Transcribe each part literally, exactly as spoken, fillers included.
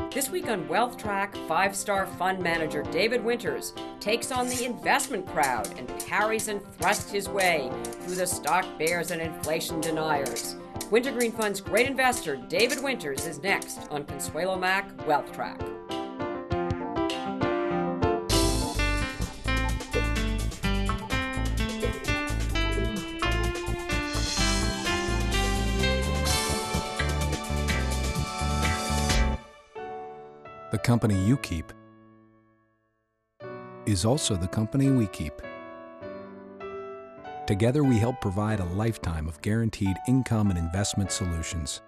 This week on Wealth Track, five-star fund manager David Winters takes on the investment crowd and parries and thrusts his way through the stock bears and inflation deniers. Wintergreen Fund's great investor David Winters is next on Consuelo Mack Wealth Track. The company you keep is also the company we keep. Together, we help provide a lifetime of guaranteed income and investment solutions.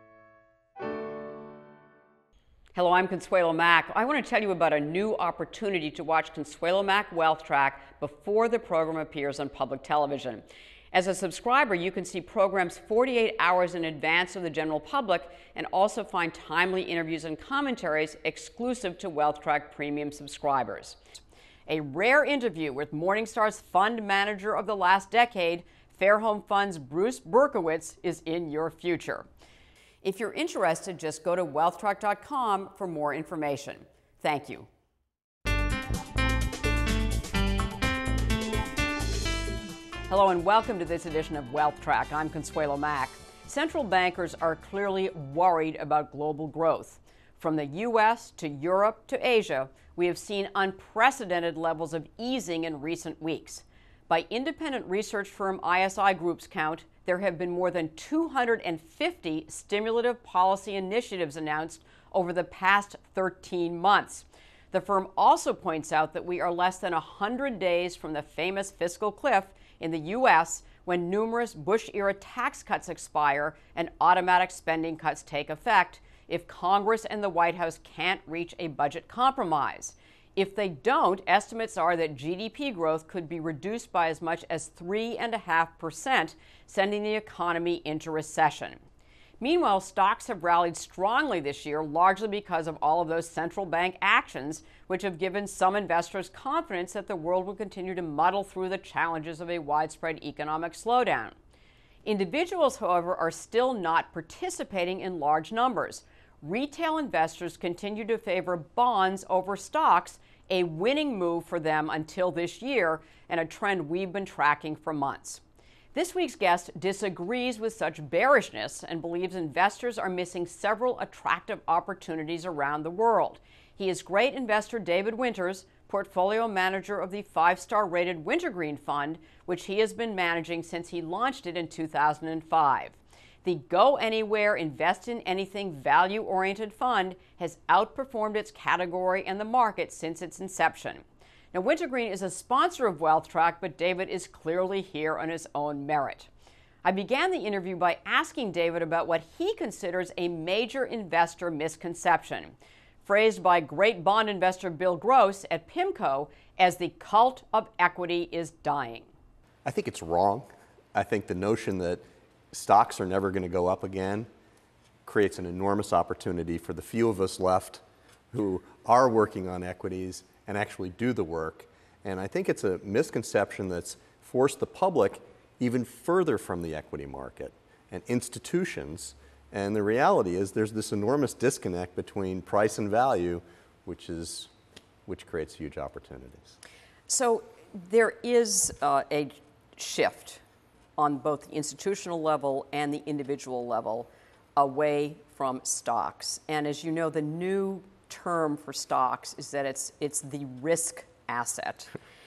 Hello, I'm Consuelo Mack. I want to tell you about a new opportunity to watch Consuelo Mack Wealth Track before the program appears on public television. As a subscriber, you can see programs forty-eight hours in advance of the general public and also find timely interviews and commentaries exclusive to Wealth Track Premium subscribers. A rare interview with Morningstar's fund manager of the last decade, Fairhome Fund's Bruce Berkowitz, is in your future. If you're interested, just go to wealth track dot com for more information. Thank you. Hello and welcome to this edition of Wealth Track. I'm Consuelo Mack. Central bankers are clearly worried about global growth. From the U S to Europe to Asia, we have seen unprecedented levels of easing in recent weeks. By independent research firm I S I Group's count, there have been more than two hundred fifty stimulative policy initiatives announced over the past thirteen months. The firm also points out that we are less than one hundred days from the famous fiscal cliff in the U S when numerous Bush-era tax cuts expire and automatic spending cuts take effect if Congress and the White House can't reach a budget compromise. If they don't, estimates are that G D P growth could be reduced by as much as three point five percent, sending the economy into recession. Meanwhile, stocks have rallied strongly this year, largely because of all of those central bank actions, which have given some investors confidence that the world will continue to muddle through the challenges of a widespread economic slowdown. Individuals, however, are still not participating in large numbers. Retail investors continue to favor bonds over stocks, a winning move for them until this year, and a trend we've been tracking for months. This week's guest disagrees with such bearishness and believes investors are missing several attractive opportunities around the world. He is great investor David Winters, portfolio manager of the five-star rated Wintergreen Fund, which he has been managing since he launched it in two thousand five. The Go Anywhere, Invest in Anything value-oriented fund has outperformed its category and the market since its inception. Now, Wintergreen is a sponsor of Wealth Track, but David is clearly here on his own merit. I began the interview by asking David about what he considers a major investor misconception, phrased by great bond investor Bill Gross at PIMCO as the cult of equity is dying. I think it's wrong. I think the notion that stocks are never going to go up again creates an enormous opportunity for the few of us left who are working on equities and actually do the work. And I think it's a misconception that's forced the public even further from the equity market and institutions. And the reality is there's this enormous disconnect between price and value, which is which creates huge opportunities. So there is uh, a shift on both the institutional level and the individual level away from stocks. And as you know, the new term for stocks is that it's it's the risk asset,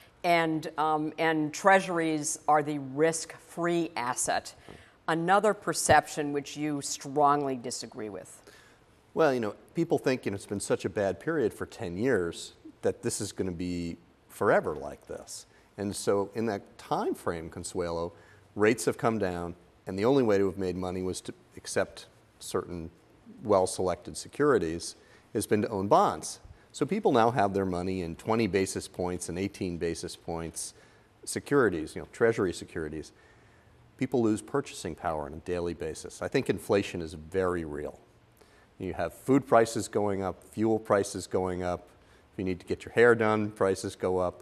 and um, and treasuries are the risk-free asset. Another perception which you strongly disagree with. Well, you know, people think, you know, it's been such a bad period for ten years that this is going to be forever like this. And so in that time frame, Consuelo, rates have come down, and the only way to have made money was to accept certain well-selected securities, has been to own bonds. So people now have their money in twenty basis points and eighteen basis points securities, you know, treasury securities. People lose purchasing power on a daily basis. I think inflation is very real. You have food prices going up, fuel prices going up. If you need to get your hair done, prices go up.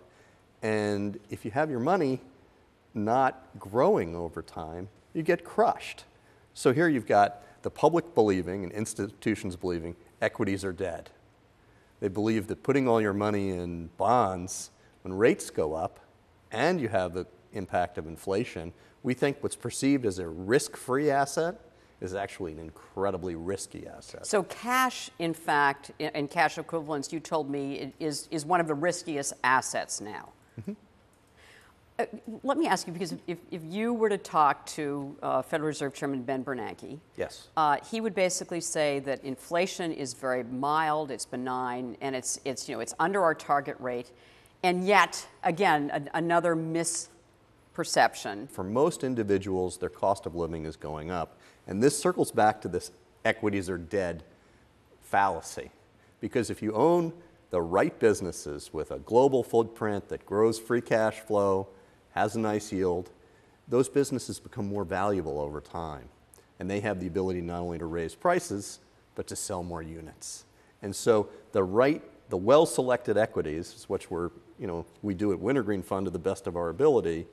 And if you have your money not growing over time, you get crushed. So here you've got the public believing and institutions believing equities are dead. They believe that putting all your money in bonds, when rates go up and you have the impact of inflation, we think what's perceived as a risk-free asset is actually an incredibly risky asset. So cash, in fact, and cash equivalents, you told me, is, is one of the riskiest assets now. Mm-hmm. Uh, let me ask you, because if, if you were to talk to uh, Federal Reserve Chairman Ben Bernanke, yes, uh, he would basically say that inflation is very mild, it's benign, and it's, it's, you know, it's under our target rate. And yet, again, a, another misperception. For most individuals, their cost of living is going up. And this circles back to this equities are dead fallacy. Because if you own the right businesses with a global footprint that grows free cash flow, has a nice yield, those businesses become more valuable over time. And they have the ability not only to raise prices, but to sell more units. And so the right, the well-selected equities, is what we're, you know, we do at Wintergreen Fund to the best of our ability,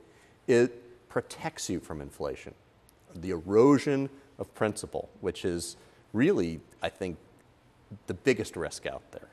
it protects you from inflation. The erosion of principal, which is really, I think, the biggest risk out there.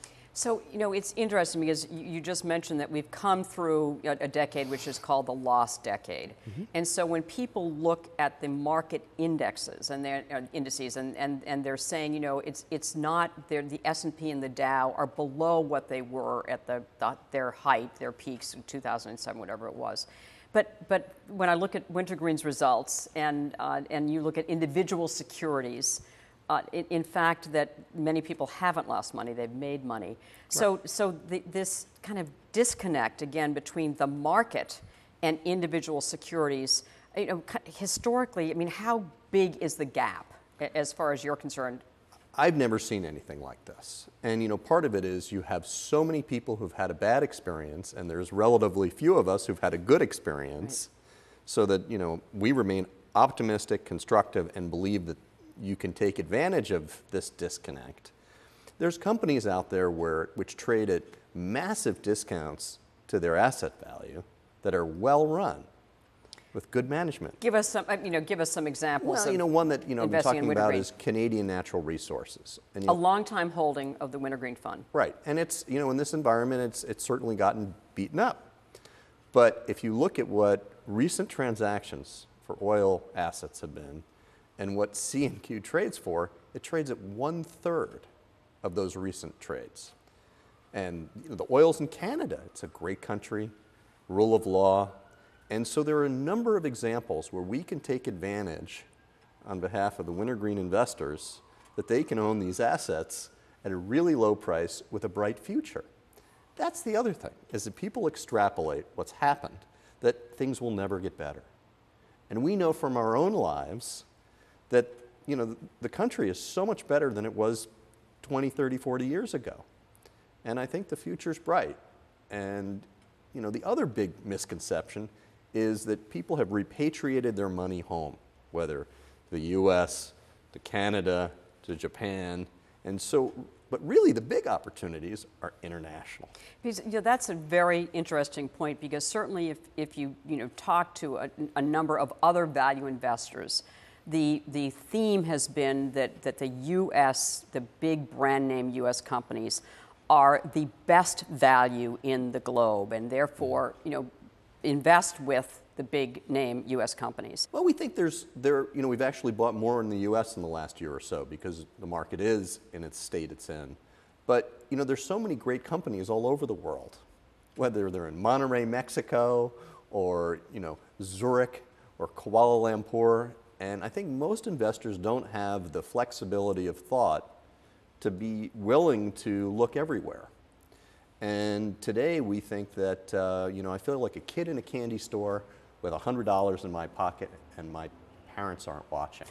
So, you know, it's interesting because you just mentioned that we've come through a decade which is called the lost decade. Mm-hmm. And so when people look at the market indexes and their uh, indices and, and, and they're saying, you know, it's it's not, the S and P and the Dow are below what they were at the, the their height, their peaks in two thousand seven, whatever it was. But but when I look at Wintergreen's results and uh, and you look at individual securities, Uh, in, in fact, that many people haven't lost money, they've made money. So, right. so the, this kind of disconnect, again, between the market and individual securities, you know, historically, I mean, how big is the gap as far as you're concerned? I've never seen anything like this. And, you know, part of it is you have so many people who've had a bad experience, and there's relatively few of us who've had a good experience, right. So that, you know, we remain optimistic, constructive, and believe that you can take advantage of this disconnect. There's companies out there where, which trade at massive discounts to their asset value that are well run with good management. Give us some, you know, give us some examples. Well, you know, one that, you know, I'm talking about is Canadian Natural Resources. And, you a know, long-time holding of the Wintergreen Fund. Right, and it's, you know, in this environment, it's, it's certainly gotten beaten up. But if you look at what recent transactions for oil assets have been, and what C and Q trades for, it trades at one third of those recent trades. And you know, the oil's in Canada. It's a great country, rule of law. And so there are a number of examples where we can take advantage on behalf of the Wintergreen investors that they can own these assets at a really low price with a bright future. That's the other thing, is that people extrapolate what's happened, that things will never get better. And we know from our own lives that, you know, the country is so much better than it was twenty, thirty, forty years ago. And I think the future's bright. And, you know, the other big misconception is that people have repatriated their money home, whether to the U S, to Canada, to Japan. And so, but really the big opportunities are international. Because, you know, that's a very interesting point, because certainly if, if you, you know, talk to a, a number of other value investors, The, the theme has been that, that the U S, the big brand name U S companies, are the best value in the globe, and therefore, you know, invest with the big name U S companies. Well, we think there's, there, you know, we've actually bought more in the U S in the last year or so because the market is in its state it's in. But, you know, there's so many great companies all over the world, whether they're in Monterrey, Mexico, or, you know, Zurich or Kuala Lumpur. And I think most investors don't have the flexibility of thought to be willing to look everywhere. And today we think that, uh, you know, I feel like a kid in a candy store with one hundred dollars in my pocket and my parents aren't watching.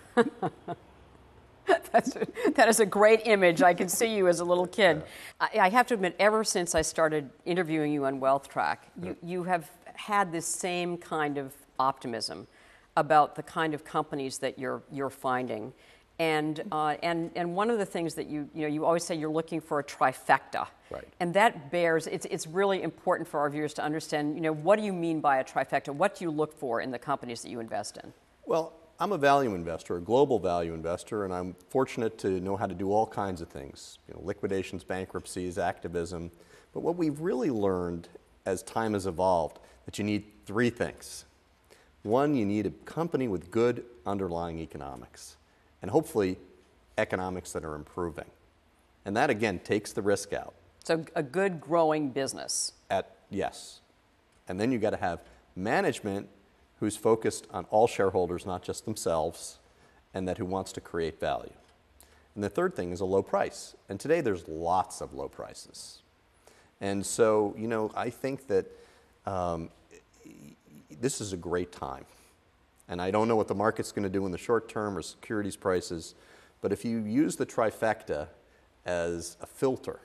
That's a, that is a great image. I can see you as a little kid. I, I have to admit, ever since I started interviewing you on Wealth Track, you, you have had this same kind of optimism about the kind of companies that you're you're finding, and uh, and and one of the things that you you know you always say you're looking for a trifecta, right? And that bears it's it's really important for our viewers to understand. You know, what do you mean by a trifecta? What do you look for in the companies that you invest in? Well, I'm a value investor, a global value investor, and I'm fortunate to know how to do all kinds of things, you know, liquidations, bankruptcies, activism. But what we've really learned as time has evolved, that you need three things. One, you need a company with good underlying economics, and hopefully economics that are improving. And that, again, takes the risk out. So a good growing business. At, yes. And then you've got to have management who's focused on all shareholders, not just themselves, and that who wants to create value. And the third thing is a low price. And today there's lots of low prices. And so, you know, I think that um, this is a great time. And I don't know what the market's going to do in the short term or securities prices, but if you use the trifecta as a filter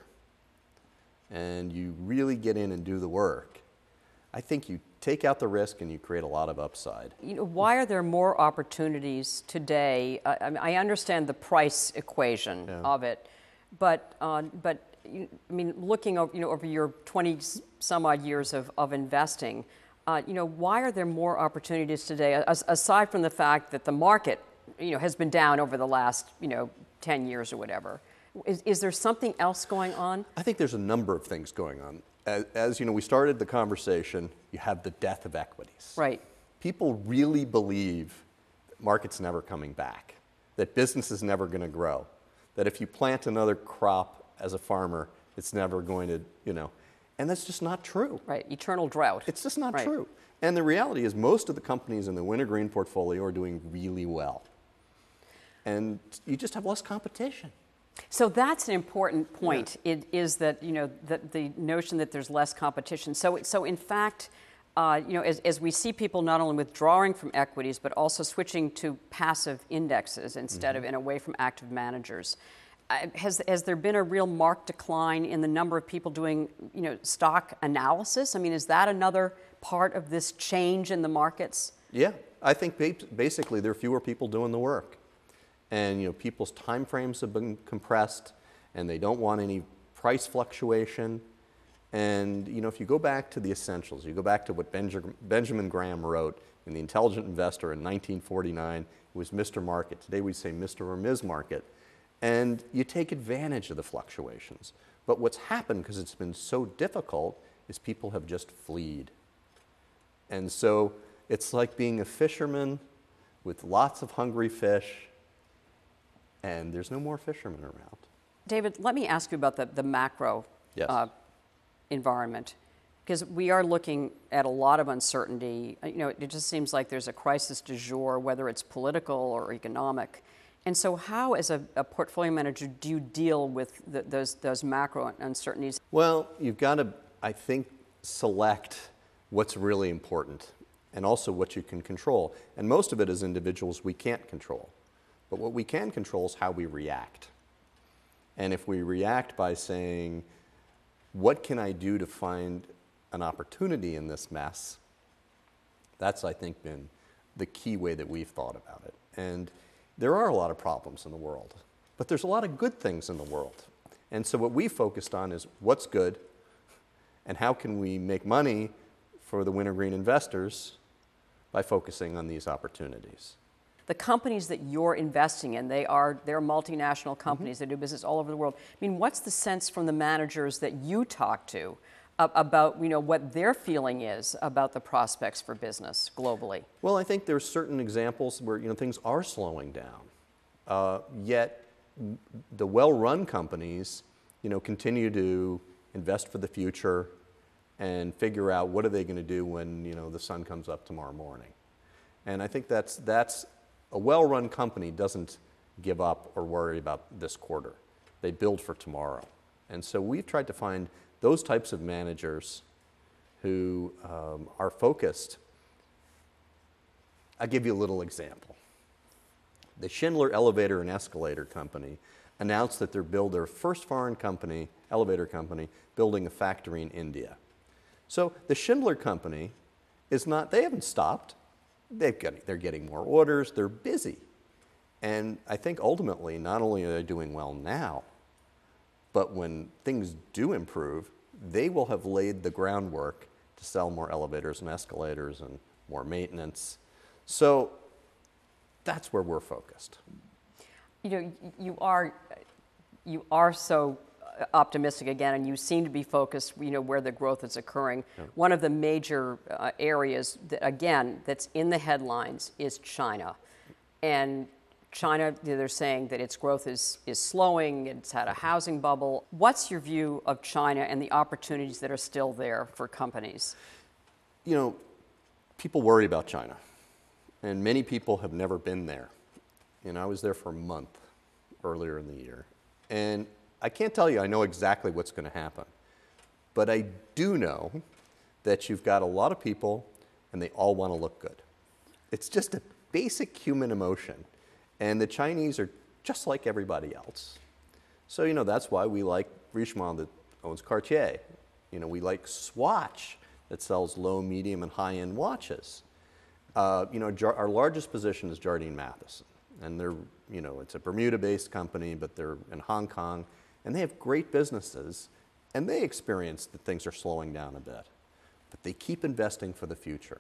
and you really get in and do the work, I think you take out the risk and you create a lot of upside. You know, why are there more opportunities today? Uh, I, mean, I understand the price equation yeah. of it, but uh, but you, I mean, looking over, you know, over your twenty some odd years of, of investing, uh, you know, why are there more opportunities today? As, aside from the fact that the market, you know, has been down over the last, you know, ten years or whatever, is is there something else going on? I think there's a number of things going on. As, as you know, we started the conversation, you have the death of equities. Right. People really believe that market's never coming back, that business is never going to grow, that if you plant another crop as a farmer, it's never going to, you know, and that's just not true. Right, eternal drought. It's just not right. true. And the reality is most of the companies in the Wintergreen portfolio are doing really well. And you just have less competition. So that's an important point. Yeah. It is that, you know, that the notion that there's less competition. So, so in fact, uh, you know, as, as we see people not only withdrawing from equities, but also switching to passive indexes instead mm-hmm. of and away from active managers, uh, has has there been a real marked decline in the number of people doing, you know, stock analysis? I mean, is that another part of this change in the markets? Yeah, I think basically there are fewer people doing the work. And you know, people's time frames have been compressed, and they don't want any price fluctuation. And you know, if you go back to the essentials, you go back to what Benja- Benjamin Graham wrote in The Intelligent Investor in nineteen forty-nine, it was Mister Market. Today we say Mister or Miz Market. And you take advantage of the fluctuations. But what's happened, because it's been so difficult, is people have just fleed. And so it's like being a fisherman with lots of hungry fish, and there's no more fishermen around. David, let me ask you about the, the macro yes. uh, environment, because we are looking at a lot of uncertainty. You know, it just seems like there's a crisis du jour, whether it's political or economic. And so how, as a, a portfolio manager, do you deal with the, those, those macro uncertainties? Well, you've got to, I think, select what's really important and also what you can control. And most of it as individuals we can't control. But what we can control is how we react. And if we react by saying, what can I do to find an opportunity in this mess? That's, I think, been the key way that we've thought about it. And there are a lot of problems in the world, but there's a lot of good things in the world. And so what we focused on is what's good and how can we make money for the Wintergreen investors by focusing on these opportunities. The companies that you're investing in, they are they're multinational companies. Mm-hmm. They do business all over the world. I mean, what's the sense from the managers that you talk to uh, about, you know, what their feeling is about the prospects for business globally? Well, I think there's certain examples where, you know, things are slowing down. Uh, yet the well-run companies, you know, continue to invest for the future and figure out what are they going to do when, you know, the sun comes up tomorrow morning. And I think that's that's a well-run company doesn't give up or worry about this quarter. They build for tomorrow. And so we've tried to find those types of managers who um, are focused. I'll give you a little example. The Schindler Elevator and Escalator Company announced that they're build their first foreign company, elevator company, building a factory in India. So the Schindler Company is not, they haven't stopped. They've got, they're getting more orders, they're busy. And I think ultimately, not only are they doing well now, but when things do improve, they will have laid the groundwork to sell more elevators and escalators and more maintenance. So That's where we're focused. You know, you are, you are so optimistic again, and you seem to be focused, you know, where the growth is occurring. Yeah. One of the major uh, areas, that, again, that's in the headlines is China. And China, they're saying that its growth is, is slowing, it's had a housing bubble. What's your view of China and the opportunities that are still there for companies? You know, people worry about China, and many people have never been there. You know, I was there for a month earlier in the year, and I can't tell you I know exactly what's going to happen, but I do know that you've got a lot of people and they all want to look good. It's just a basic human emotion, and the Chinese are just like everybody else. So, you know, that's why we like Richemont that owns Cartier. You know, we like Swatch that sells low, medium, and high-end watches. Uh, you know, our largest position is Jardine Matheson, and they're, you know, it's a Bermuda-based company, but they're in Hong Kong. And they have great businesses, and they experience that things are slowing down a bit. But they keep investing for the future.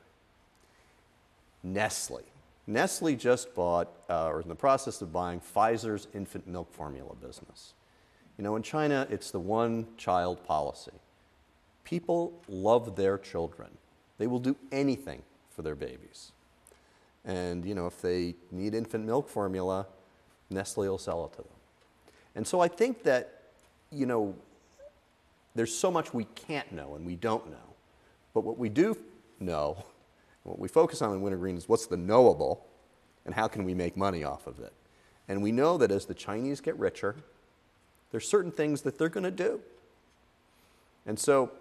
Nestle. Nestle just bought, uh, or is in the process of buying, Pfizer's infant milk formula business. You know, in China, it's the one-child policy. People love their children. They will do anything for their babies. And, you know, if they need infant milk formula, Nestle will sell it to them. And so I think that, you know, there's so much we can't know and we don't know. But what we do know, what we focus on in Wintergreen is what's the knowable and how can we make money off of it. And we know that as the Chinese get richer, there's certain things that they're going to do. And so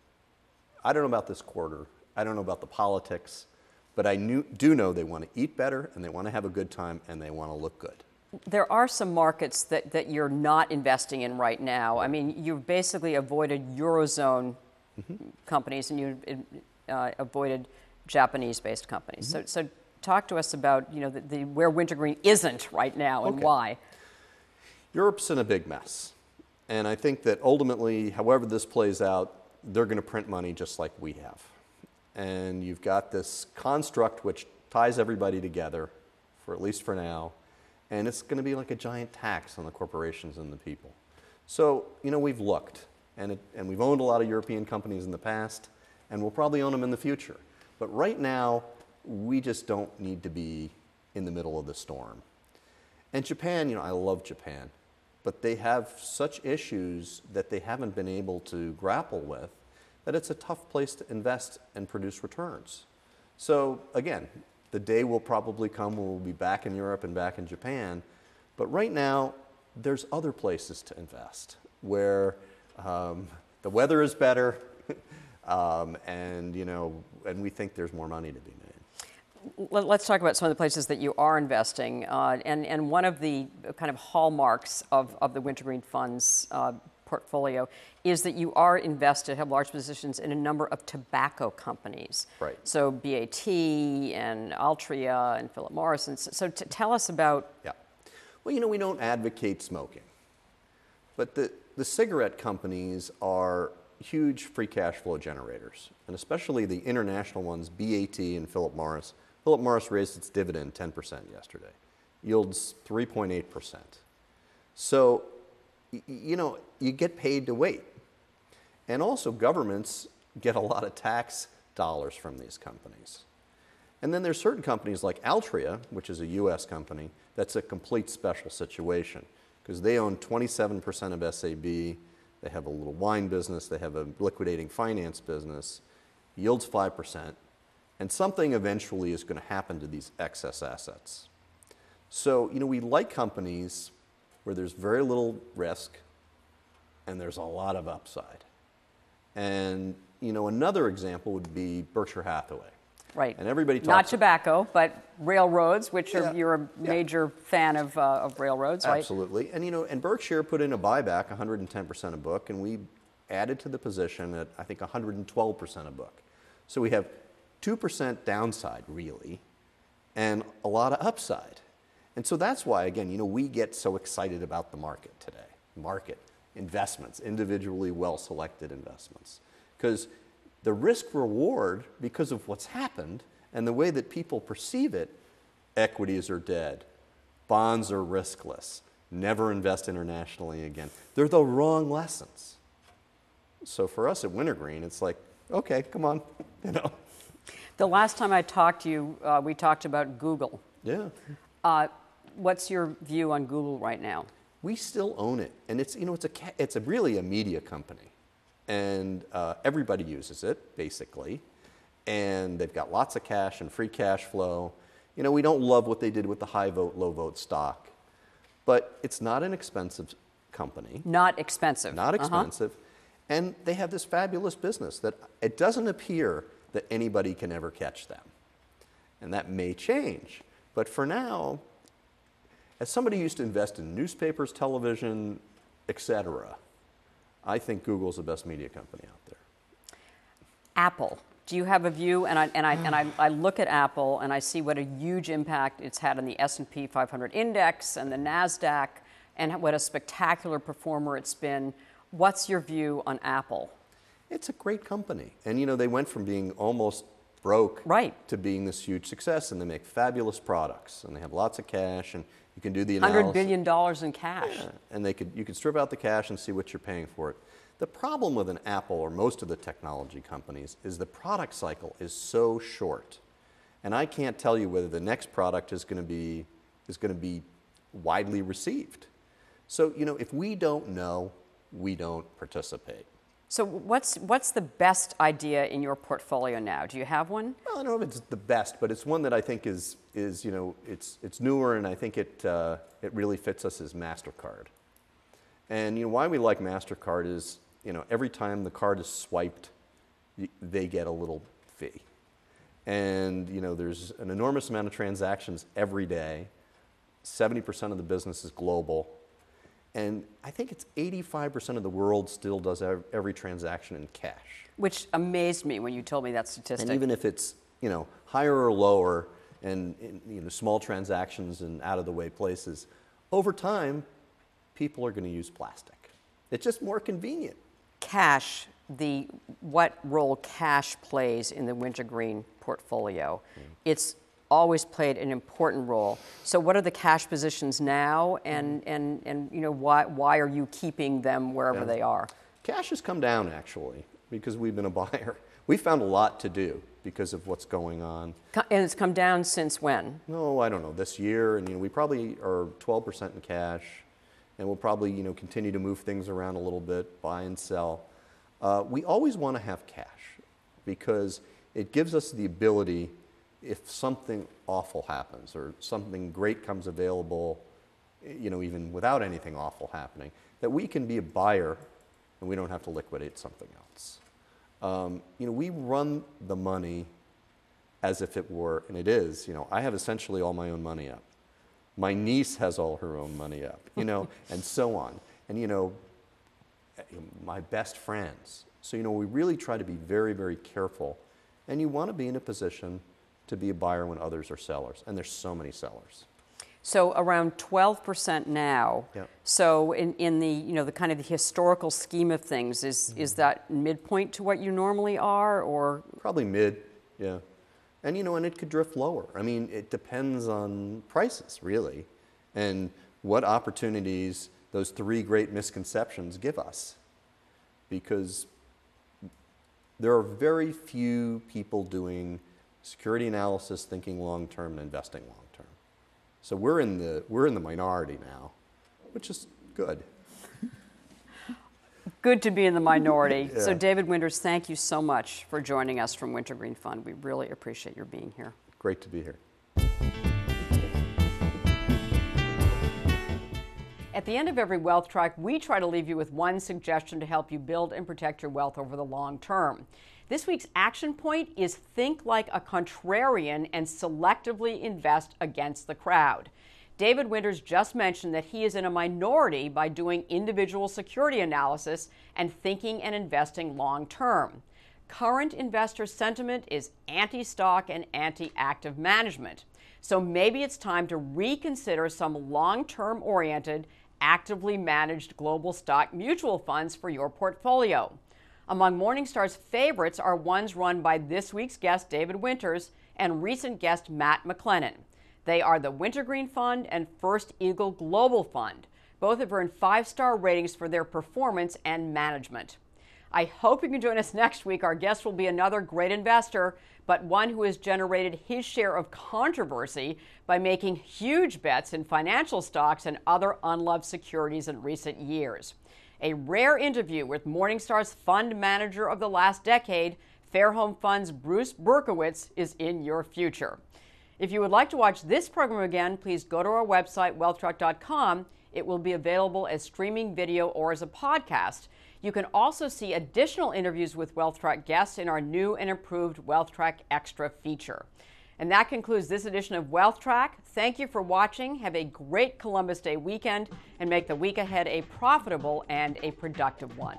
I don't know about this quarter. I don't know about the politics. But I knew, do know they want to eat better and they want to have a good time and they want to look good. There are some markets that, that you're not investing in right now. I mean, you've basically avoided Eurozone mm-hmm. companies and you uh, avoided Japanese-based companies. Mm-hmm. So, so talk to us about, you know, the, the, where Wintergreen isn't right now and okay. why. Europe's in a big mess. And I think that ultimately, however this plays out, they're going to print money just like we have. And you've got this construct which ties everybody together, for at least for now. And it's going to be like a giant tax on the corporations and the people. So, you know, we've looked, and, it, and we've owned a lot of European companies in the past, and we'll probably own them in the future. But right now, we just don't need to be in the middle of the storm. And Japan, you know, I love Japan, but they have such issues that they haven't been able to grapple with that it's a tough place to invest and produce returns. So, again, the day will probably come when we'll be back in Europe and back in Japan. But right now, there's other places to invest where um, the weather is better um, and, you know, and we think there's more money to be made. Let's talk about some of the places that you are investing. Uh, and, and one of the kind of hallmarks of, of the Wintergreen Fund's uh, portfolio is that you are invested, have large positions in a number of tobacco companies. Right. So B A T and Altria and Philip Morris. And so, so to tell us about... Yeah. Well, you know, we don't advocate smoking. But the, the cigarette companies are huge free cash flow generators. And especially the international ones, B A T and Philip Morris. Philip Morris raised its dividend ten percent yesterday. Yields three point eight percent. So, you know, you get paid to wait. And also governments get a lot of tax dollars from these companies. And then there's certain companies like Altria, which is a U S company, that's a complete special situation because they own twenty-seven percent of S A B, they have a little wine business, they have a liquidating finance business, yields five percent, and something eventually is going to happen to these excess assets. So, you know, we like companies where there's very little risk and there's a lot of upside. And, you know, another example would be Berkshire Hathaway. Right. And everybody talks... Not tobacco, but railroads, which yeah, are, you're a major yeah. fan of, uh, of railroads, right? Absolutely. And, you know, and Berkshire put in a buyback, one hundred ten percent a book, and we added to the position at, I think, one hundred twelve percent a book. So we have two percent downside, really, and a lot of upside. And so that's why, again, you know, we get so excited about the market today. Market, investments, individually well-selected investments. Because the risk reward, because of what's happened and the way that people perceive it, equities are dead, bonds are riskless, never invest internationally again. They're the wrong lessons. So for us at Wintergreen, it's like, okay, come on, you know. The last time I talked to you, uh, we talked about Google. Yeah. Uh, what's your view on Google right now? We still own it, and it's, you know, it's a, it's a really a media company, and uh, everybody uses it, basically, and they've got lots of cash and free cash flow. You know, we don't love what they did with the high vote, low vote stock, but it's not an expensive company. Not expensive. Not expensive. Uh-huh. And they have this fabulous business that it doesn't appear that anybody can ever catch them. And that may change. But for now, as somebody who used to invest in newspapers, television, et cetera, I think Google's the best media company out there. Apple. Do you have a view? And I, and I, and I, I look at Apple and I see what a huge impact it's had on the S and P five hundred index and the NASDAQ and what a spectacular performer it's been. What's your view on Apple? It's a great company. And, you know, they went from being almost broke right. to being this huge success, and they make fabulous products, and they have lots of cash, and you can do the analysis. one hundred billion dollars in cash. Yeah. And they could, you could strip out the cash and see what you're paying for it. The problem with an Apple or most of the technology companies is the product cycle is so short. And I can't tell you whether the next product is going to be, is going to be widely received. So, you know, if we don't know, we don't participate. So what's, what's the best idea in your portfolio now? Do you have one? Well, I don't know if it's the best, but it's one that I think is, is you know, it's, it's newer, and I think it, uh, it really fits us as MasterCard. And, you know, why we like MasterCard is, you know, every time the card is swiped, they get a little fee. And, you know, there's an enormous amount of transactions every day. seventy percent of the business is global. And I think it's eighty-five percent of the world still does every transaction in cash. Which amazed me when you told me that statistic. And even if it's, you know, higher or lower and, and you know, small transactions in out-of-the-way places, over time, people are going to use plastic. It's just more convenient. Cash, the what role cash plays in the Wintergreen portfolio. Mm. It's always played an important role. So what are the cash positions now, and, mm. and, and you know, why, why are you keeping them wherever yeah. they are? Cash has come down, actually, because we've been a buyer. We found a lot to do because of what's going on. And it's come down since when? No, I don't know, this year, and you know, we probably are twelve percent in cash, and we'll probably, you know, continue to move things around a little bit, buy and sell. Uh, we always want to have cash because it gives us the ability, if something awful happens or something great comes available, you know, even without anything awful happening, that we can be a buyer and we don't have to liquidate something else. Um, you know, we run the money as if it were, and it is, you know, I have essentially all my own money up. My niece has all her own money up, you know, and so on. And, you know, my best friends. So, you know, we really try to be very, very careful. And you want to be in a position to be a buyer when others are sellers. And there's so many sellers. So around twelve percent now. Yep. So in, in the, you know, the kind of the historical scheme of things, is, mm-hmm. is that midpoint to what you normally are, or? Probably mid, yeah. And, you know, and it could drift lower. I mean, it depends on prices, really, and what opportunities those three great misconceptions give us. Because there are very few people doing security analysis, thinking long-term, and investing long-term. So we're in the, we're in the minority now, which is good. Good to be in the minority. Yeah. So David Winters, thank you so much for joining us from Wintergreen Fund. We really appreciate your being here. Great to be here. At the end of every Wealth Track, we try to leave you with one suggestion to help you build and protect your wealth over the long term. This week's action point is think like a contrarian and selectively invest against the crowd. David Winters just mentioned that he is in a minority by doing individual security analysis and thinking and investing long term. Current investor sentiment is anti-stock and anti-active management. So maybe it's time to reconsider some long-term oriented, actively managed global stock mutual funds for your portfolio. Among Morningstar's favorites are ones run by this week's guest, David Winters, and recent guest, Matt McLennan. They are the Wintergreen Fund and First Eagle Global Fund. Both have earned five-star ratings for their performance and management. I hope you can join us next week. Our guest will be another great investor, but one who has generated his share of controversy by making huge bets in financial stocks and other unloved securities in recent years. A rare interview with Morningstar's fund manager of the last decade, Fairholme Fund's Bruce Berkowitz, is in your future. If you would like to watch this program again, please go to our website, wealth track dot com. It will be available as streaming video or as a podcast. You can also see additional interviews with WealthTrack guests in our new and improved WealthTrack Extra feature. And that concludes this edition of WealthTrack. Thank you for watching. Have a great Columbus Day weekend and make the week ahead a profitable and a productive one.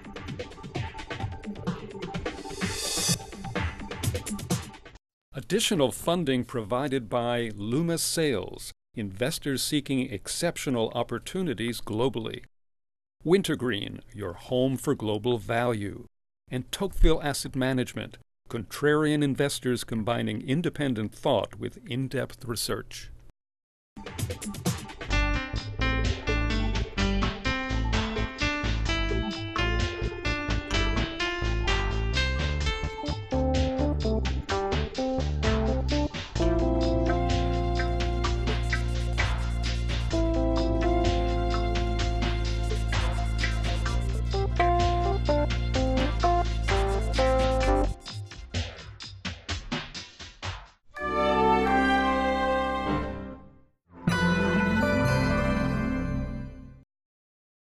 Additional funding provided by Loomis Sales, investors seeking exceptional opportunities globally. Wintergreen, your home for global value. And Tocqueville Asset Management, contrarian investors combining independent thought with in-depth research.